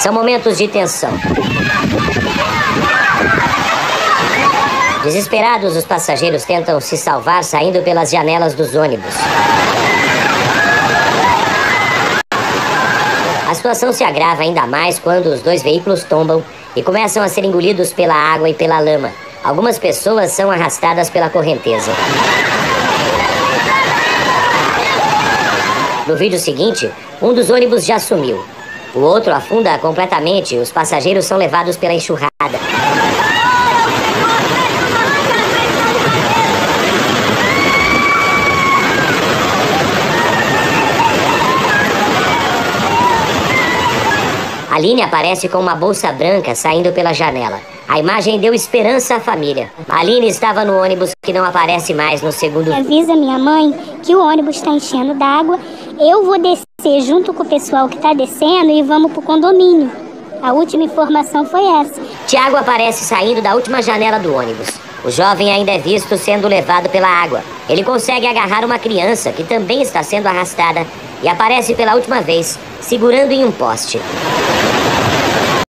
São momentos de tensão. Desesperados, os passageiros tentam se salvar saindo pelas janelas dos ônibus. A situação se agrava ainda mais quando os dois veículos tombam e começam a ser engolidos pela água e pela lama. Algumas pessoas são arrastadas pela correnteza. No vídeo seguinte, um dos ônibus já sumiu. O outro afunda completamente e os passageiros são levados pela enxurrada. Aline aparece com uma bolsa branca saindo pela janela. A imagem deu esperança à família. Aline estava no ônibus que não aparece mais no segundo. Avisa minha mãe que o ônibus está enchendo d'água. Eu vou descer junto com o pessoal que está descendo e vamos pro condomínio. A última informação foi essa. Tiago aparece saindo da última janela do ônibus. O jovem ainda é visto sendo levado pela água. Ele consegue agarrar uma criança que também está sendo arrastada e aparece pela última vez, segurando em um poste.